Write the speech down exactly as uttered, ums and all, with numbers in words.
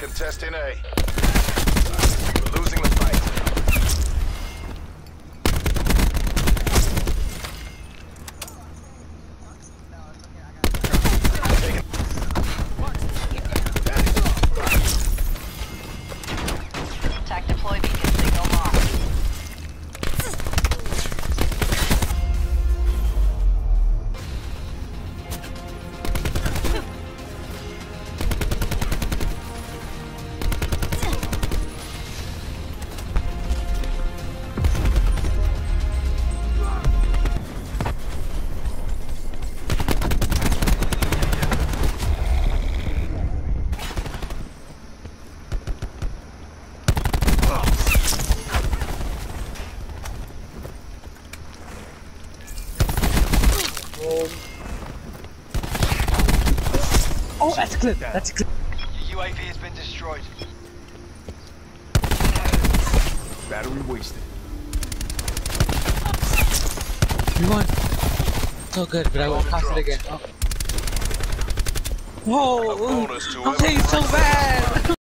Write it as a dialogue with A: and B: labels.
A: contesting A. We're losing the fight.
B: Attack deploy beacon signal lost.
C: Oh, that's a clip. That's a clip.
B: Your U A V has been destroyed.
A: Battery wasted.
C: You won. So good, but I won't pass it again. Oh. Whoa!
A: A bonus to
C: I'm playing so bad!